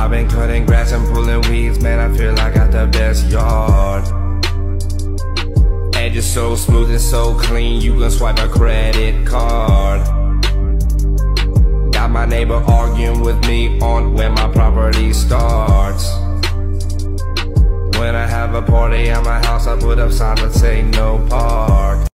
I've been cutting grass and pulling weeds, man, I feel like I got the best yard. Edges so smooth and so clean, you can swipe a credit card. Got my neighbor arguing with me on where my property starts. When I have a party at my house, I put up signs that say no park.